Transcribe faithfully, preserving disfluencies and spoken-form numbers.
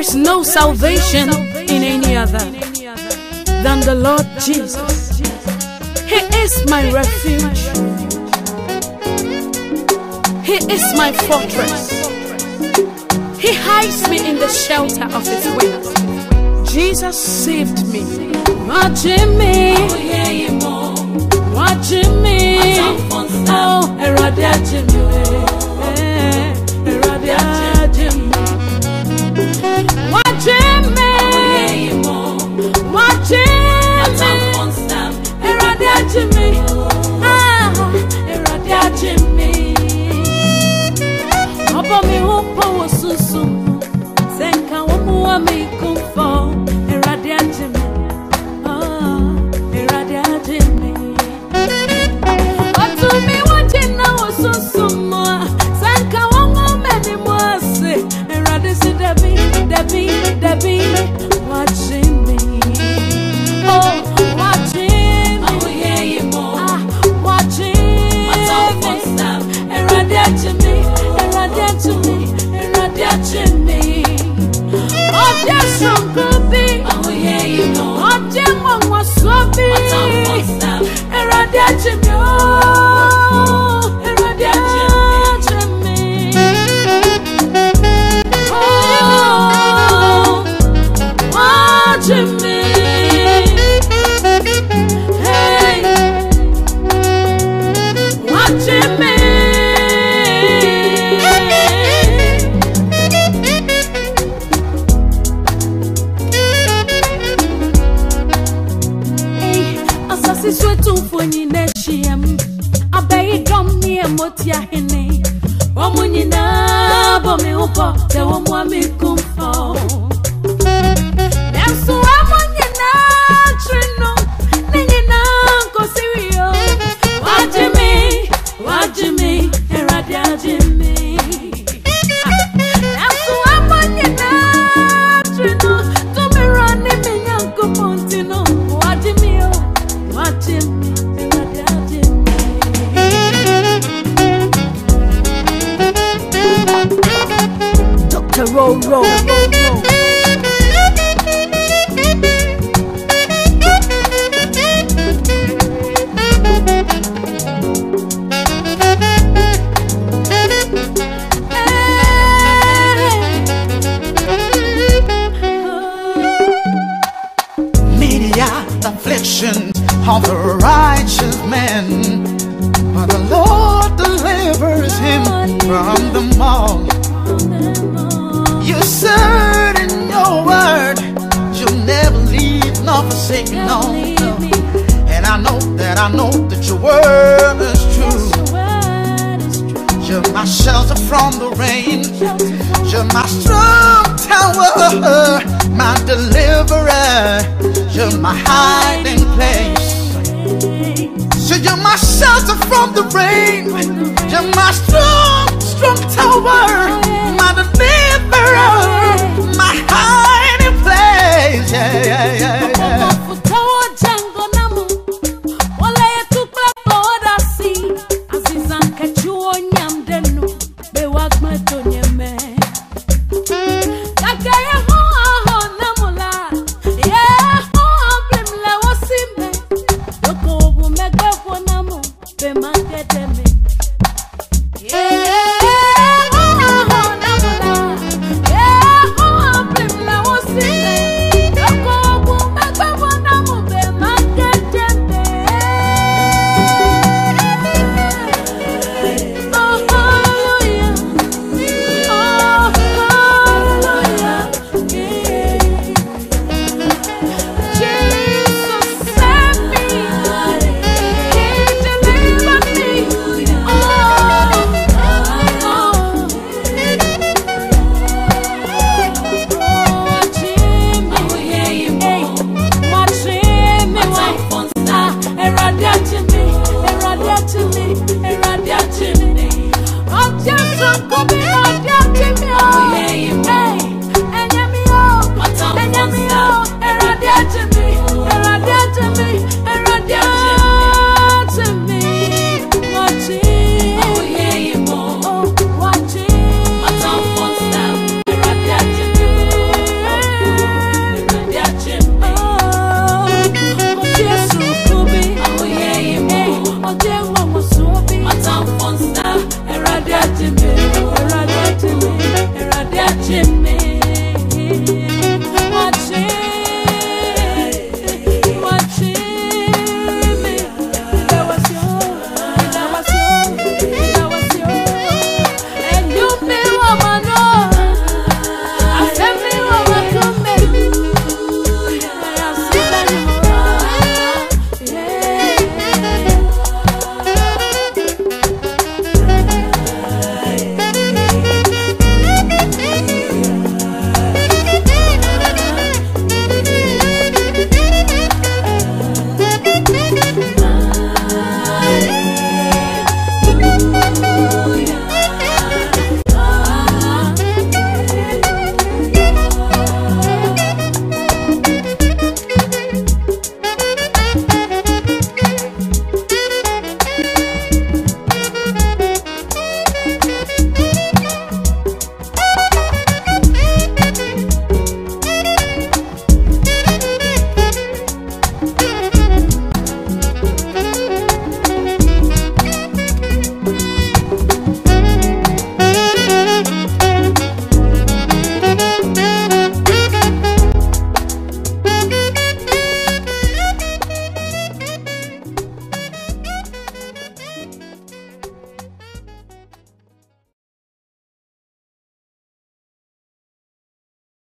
is no salvation in any other than the Lord Jesus. He is my refuge. He is my fortress. He hides me in the shelter of His wings. Jesus saved me. Watching me, watching me. Oh, Eradia Jimmy, Eradia Jimmy. Watching me, watching me. Eradia Jimmy, ah, Eradia Jimmy. Obo mi upo wosusu, senka womu wa mi kumfo. Eradia Jimmy. Watching me, oh, watching me, oh, yeah, you more, ah, watching me, irradiating me, irradiating me, irradiating me. Oh, just some copy, oh, yeah, you know, oh, just one was sloppy, irradiating me, oh, irradiating me, oh, watching me, hey, watching me. Hey, asasi swetu funi neshiem, abai dom ni emotia hene, omunyi na bomi upo, te omwa mi kumfo. Roll, roll, roll, roll. Many are the afflictions of the righteous man, but the Lord delivers him from them all. You said in your word, you'll never leave nor forsake, no, no. And I know that, I know that your word is true. You're my shelter from the rain. You're my strong tower, my deliverer. You're my hiding place. So you're my shelter from the rain. You're my strong, strong tower, my deliverer, my hiding place. Yeah, yeah, yeah, yeah. Just